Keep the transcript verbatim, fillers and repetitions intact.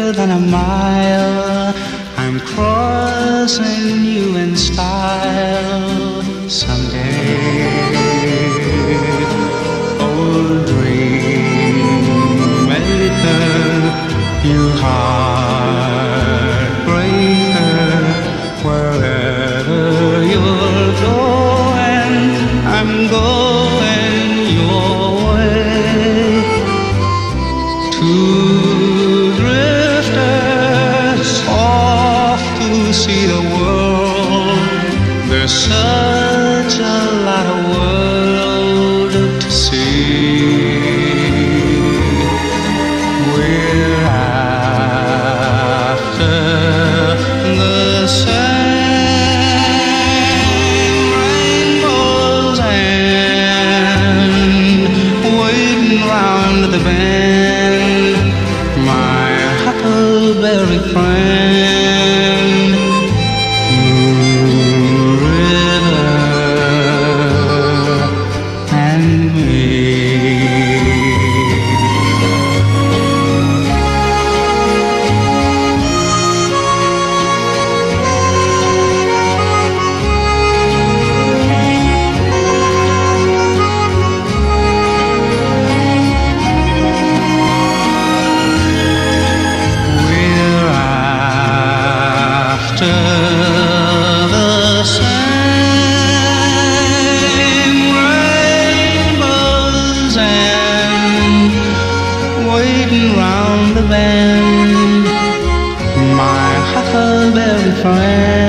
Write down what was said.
further than a mile. I'm crossing you in style someday. Old dream maker, you heartbreaker, wherever you're going, I'm going your way. Two drifters off to see the world. There's such a lot of world to see. We're after the same rainbows and waiting round the bend, my huckleberry friend. Moon River and me. After the same rainbows and waiting round the bend, my huckleberry friend.